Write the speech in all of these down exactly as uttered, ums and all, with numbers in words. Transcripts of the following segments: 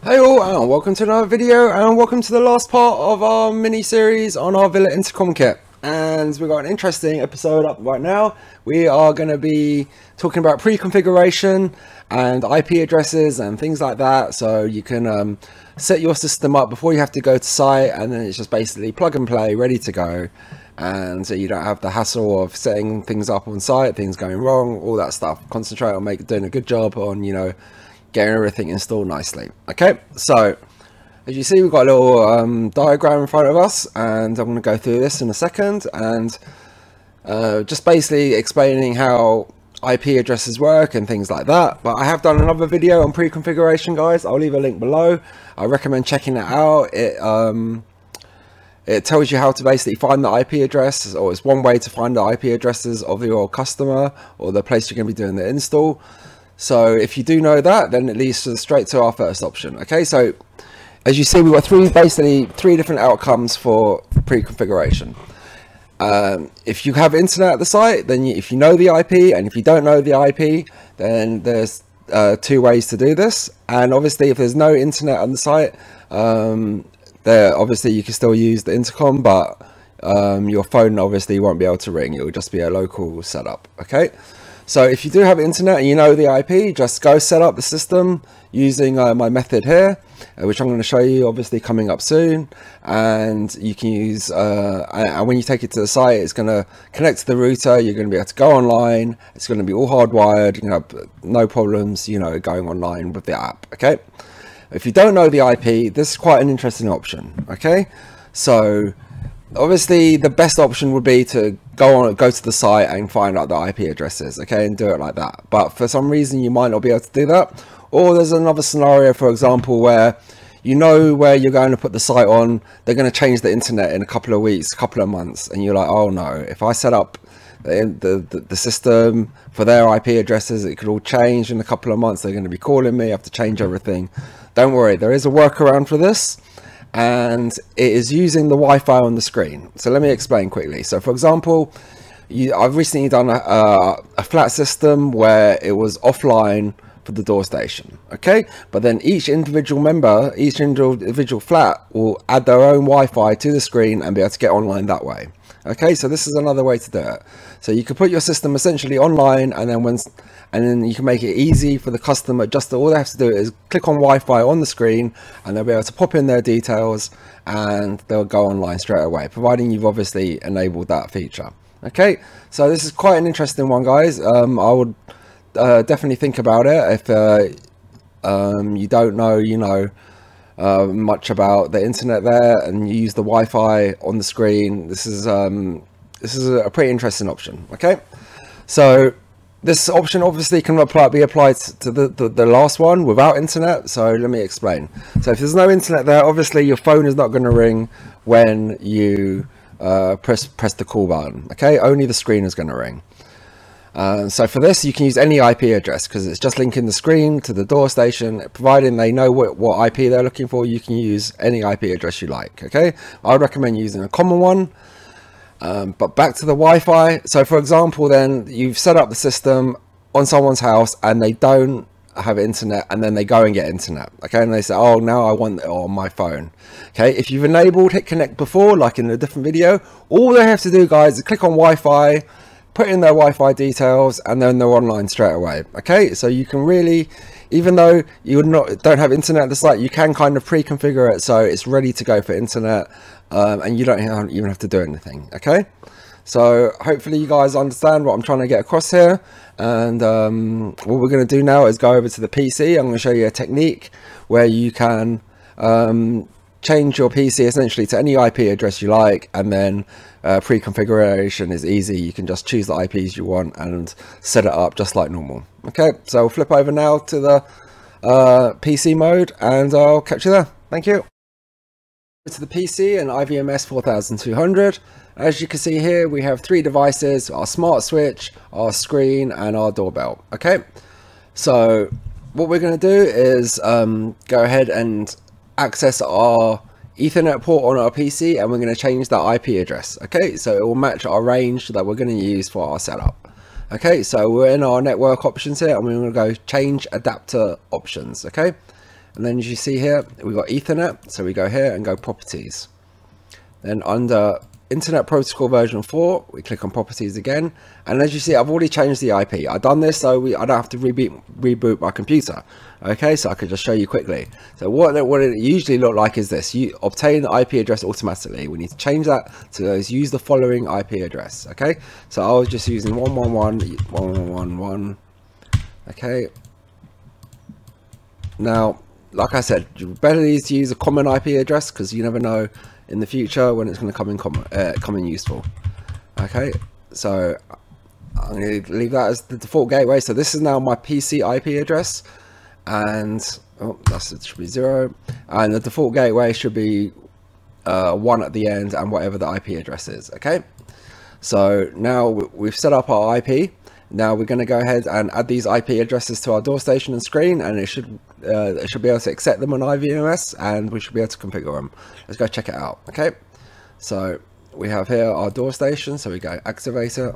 Hey all, and welcome to another video, and welcome to the last part of our mini-series on our Villa Intercom kit. And we've got an interesting episode up right now. We are going to be talking about pre-configuration and I P addresses and things like that, so you can um, set your system up before you have to go to site, and then it's just basically plug and play, ready to go. And so you don't have the hassle of setting things up on site, things going wrong, all that stuff. Concentrate on making doing a good job on, you know, getting everything installed nicely. Okay, so as you see, we've got a little um, diagram in front of us, and I'm going to go through this in a second, and uh, just basically explaining how I P addresses work and things like that. But I have done another video on pre-configuration, guys. I'll leave a link below. I recommend checking it out. It um, it tells you how to basically find the I P address, or it's one way to find the I P addresses of your customer or the place you're going to be doing the install. So if you do know that, then it leads to straight to our first option. Okay, so as you see, we've got three basically three different outcomes for pre-configuration. Um, if you have internet at the site, then you, if you know the I P, and if you don't know the I P, then there's uh, two ways to do this. And obviously, if there's no internet on the site, um, there obviously you can still use the intercom, but um, your phone obviously won't be able to ring. It will just be a local setup. Okay. So if you do have internet and you know the I P, just go set up the system using uh, my method here, uh, which I'm going to show you obviously coming up soon. And you can use, uh, and when you take it to the site, it's going to connect to the router. You're going to be able to go online. It's going to be all hardwired, you know, no problems, you know, going online with the app. Okay. If you don't know the I P, this is quite an interesting option. Okay. So obviously the best option would be to go on go to the site and find out the I P addresses, okay, and do it like that. But for some reason you might not be able to do that, or there's another scenario, for example, where you know where you're going to put the site on, they're going to change the internet in a couple of weeks, a couple of months, and you're like, oh no, if I set up the, the, the system for their I P addresses, it could all change in a couple of months. They're going to be calling me, I have to change everything. Don't worry, there is a workaround for this, and it is using the Wi-Fi on the screen. So let me explain quickly. So for example, you, I've recently done a, a, a flat system where it was offline for the door station, okay, but then each individual member, each individual flat will add their own Wi-Fi to the screen and be able to get online that way. Okay, so this is another way to do it. So you can put your system essentially online, and then when and then you can make it easy for the customer. Just all they have to do is click on Wi-Fi on the screen, and they'll be able to pop in their details, and they'll go online straight away, providing you've obviously enabled that feature. Okay, so this is quite an interesting one, guys. Um, I would uh, definitely think about it if uh, um, you don't know, you know. Uh, much about the internet there, and you use the Wi-Fi on the screen. This is um, this is a pretty interesting option. Okay, so this option obviously can apply, be applied to the, the the last one without internet. So let me explain. So if there's no internet there, obviously your phone is not going to ring when you uh, press press the call button. Okay, only the screen is going to ring. Uh, so for this, you can use any I P address, because it's just linking the screen to the door station. Providing they know what, what I P they're looking for, you can use any I P address you like. Okay, I would recommend using a common one. Um, but back to the Wi-Fi. So for example, then you've set up the system on someone's house and they don't have internet, and then they go and get internet. Okay, and they say, oh, now I want it on my phone. Okay, if you've enabled Hit Connect before, like in a different video, all they have to do, guys, is click on Wi-Fi, put in their Wi-Fi details, and then they're online straight away. Okay, so you can really, even though you not don't have internet at the site, you can kind of pre-configure it so it's ready to go for internet, um, and you don't have, even have to do anything. Okay, so hopefully you guys understand what I'm trying to get across here. And um, what we're going to do now is go over to the P C. I'm going to show you a technique where you can um, change your P C essentially to any I P address you like, and then uh, pre-configuration is easy. You can just choose the I Ps you want and set it up just like normal. Okay, so we'll flip over now to the uh, P C mode, and I'll catch you there. Thank you. To the P C and I V M S four thousand two hundred. As you can see here, we have three devices: our smart switch, our screen, and our doorbell. Okay, so what we're going to do is um, go ahead and access our Ethernet port on our P C, and we're going to change that I P address. Okay, so it will match our range that we're going to use for our setup. Okay, so we're in our network options here, and we're going to go change adapter options. Okay, And then as you see here, we've got Ethernet. So we go here and go properties. Then under Internet Protocol version four, we click on properties again. And as you see, I've already changed the I P. I've done this so we, I don't have to reboot, reboot my computer. Okay, so I could just show you quickly. So what, what it usually look like is this. You obtain the I P address automatically. We need to change that to use the following I P address. Okay, so I was just using one one one dot one one one dot one. Okay. Now, like I said, better is to use a common I P address because you never know in the future when it's going to come in common, uh, come in useful. Okay, so I'm going to leave that as the default gateway. So this is now my P C I P address, and oh, that's it should be zero, and the default gateway should be uh, one at the end and whatever the I P address is. Okay, so now we've set up our I P. Now we're going to go ahead and add these I P addresses to our DoorStation and screen, and it should uh, it should be able to accept them on I V M S, and we should be able to configure them. Let's go check it out. Okay, so we have here our DoorStation, so we go activate it.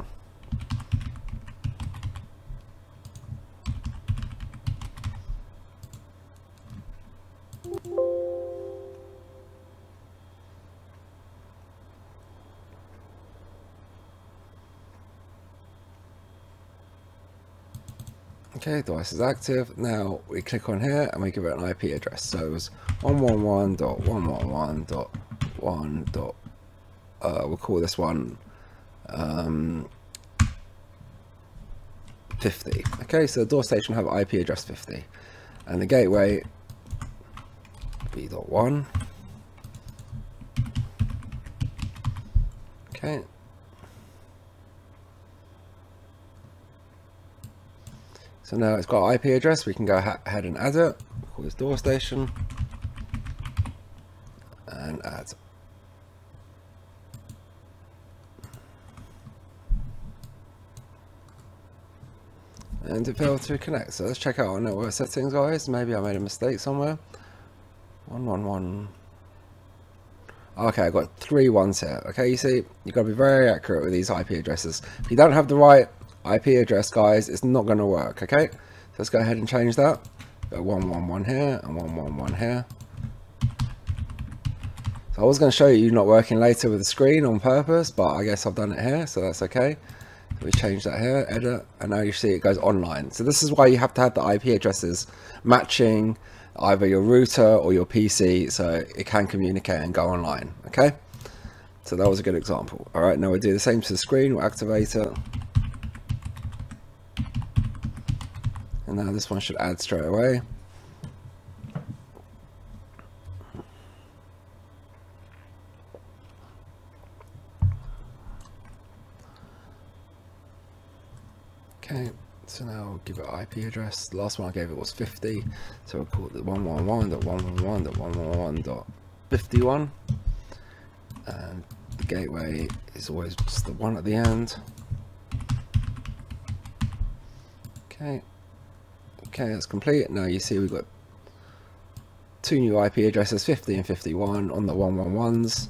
Okay, device is active. Now we click on here and we give it an I P address. So it was one one one dot one one one dot one. Uh, we'll call this one um, fifty. Okay, so the DoorStation have I P address fifty, and the gateway b dot one. Okay. So now it's got I P address, we can go ahead and add it. Call this DoorStation and add. And it failed to connect. So let's check out our network settings, guys. Maybe I made a mistake somewhere. one one one. Okay, I got three ones here. Okay, you see, you've got to be very accurate with these I P addresses. If you don't have the right I P address, guys, it's not going to work. Okay, so let's go ahead and change that. Go one one one here and one one one here. So I was going to show you not working later with the screen on purpose, but I guess I've done it here, so that's okay. So we change that here, edit, and now you see it goes online. So this is why you have to have the I P addresses matching either your router or your P C, so it can communicate and go online. Okay, so that was a good example. All right, now we'll do the same to the screen. We'll activate it. And now this one should add straight away. Okay, so now we'll give it I P address. The last one I gave it was fifty, so we'll call it one one one dot one one one dot one one one dot fifty-one, and the gateway is always just the one at the end. Okay. Okay, that's complete. Now you see we've got two new I P addresses, fifty and fifty-one on the one one ones.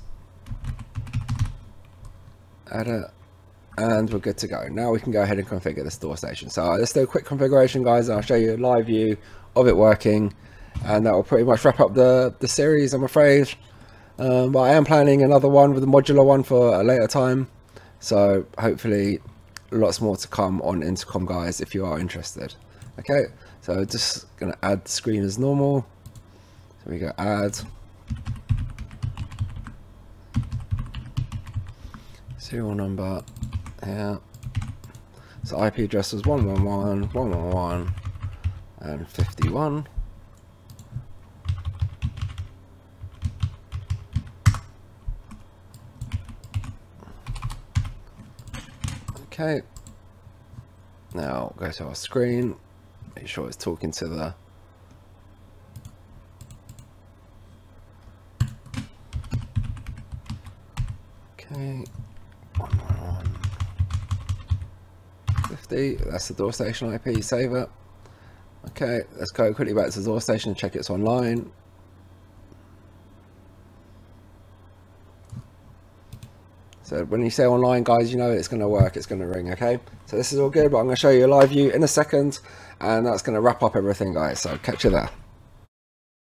Add it, and we're good to go. Now we can go ahead and configure this DoorStation. So let's do a quick configuration, guys, and I'll show you a live view of it working, and that will pretty much wrap up the, the series, I'm afraid. Um, but I am planning another one with a modular one for a later time. So hopefully lots more to come on Intercom, guys, if you are interested. Okay, so just gonna add the screen as normal. So we go add, serial number here. So I P address was one one one, one one one, and fifty-one. Okay, now go to our screen. Make sure it's talking to the okay one one one fifty. That's the DoorStation I P. Save it. Okay, let's go quickly back to the DoorStation and check it's online. So when you say online, guys, you know it's going to work, it's going to ring. Okay, so this is all good, but I'm going to show you a live view in a second, and that's going to wrap up everything, guys. So catch you there.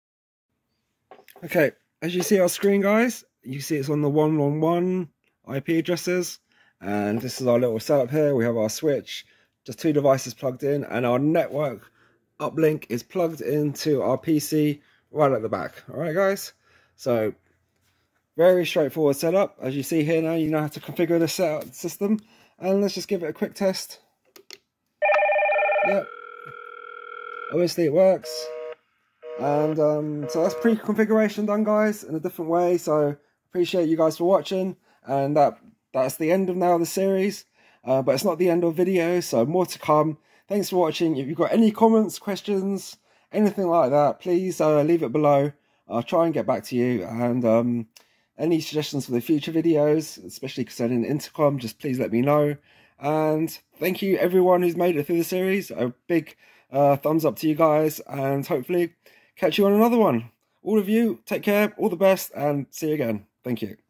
Okay, as you see our screen, guys, you see it's on the one one one I P addresses, and this is our little setup here. We have our switch, just two devices plugged in, and our network uplink is plugged into our P C right at the back. All right, guys, so very straightforward setup. As you see here now, you know how to configure the setup system, and let's just give it a quick test. Yep, obviously it works. And um, so that's pre-configuration done, guys, in a different way. So appreciate you guys for watching, and that that's the end of now the series, uh, but it's not the end of video, so more to come. Thanks for watching. If you've got any comments, questions, anything like that, please uh, leave it below. I'll try and get back to you, and um, any suggestions for the future videos, especially concerning the intercom, just please let me know. And thank you everyone who's made it through the series. A big uh, thumbs up to you guys, and hopefully catch you on another one. All of you, take care, all the best, and see you again. Thank you.